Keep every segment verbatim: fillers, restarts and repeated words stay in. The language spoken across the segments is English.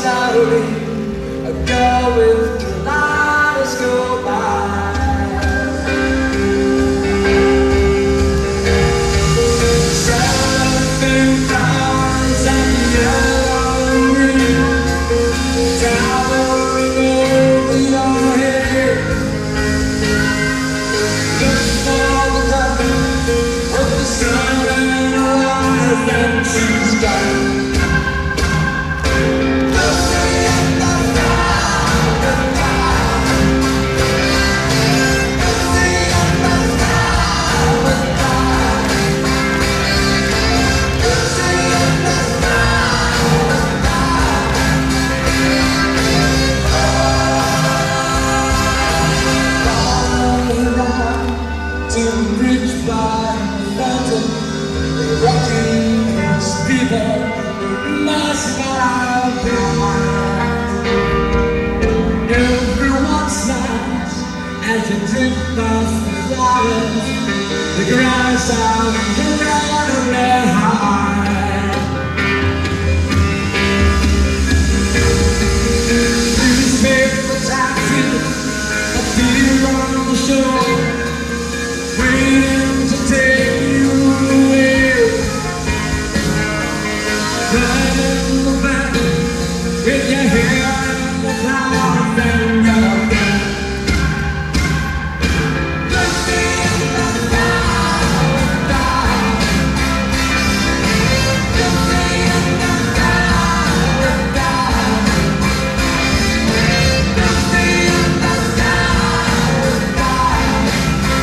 slowly, a girl with kaleidoscope eyes. Cellophane flowers and yellow green, towering over your head. Look for the top of the sun and the light that she's got. To the bridge by the fountain, rocking those people must have behind. Everyone smiles as you drift past the flowers, the grass out incredibly high. Newspaper taxis appear on the shore, waiting to take you away. Riding the back with your hair in the clouds and your gun. Looking in the clouds down, looking in the clouds down, looking in the clouds down.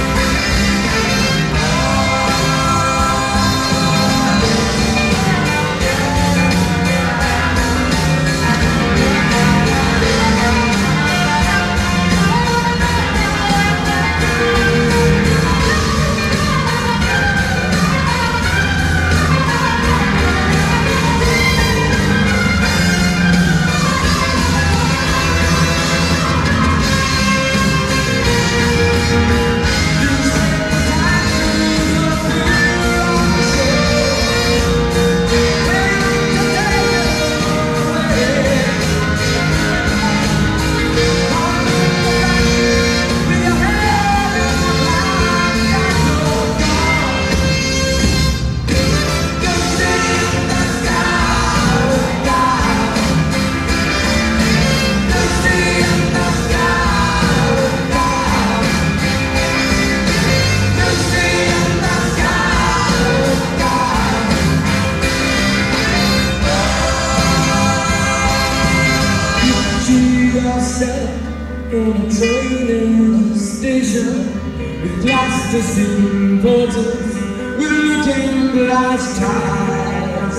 In a train in a station, with glass to see importance, with looking glass ties.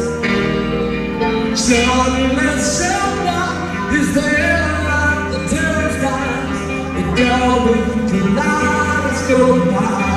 Suddenly someone is there at the terrified, the girl with the kaleidoscope eyes.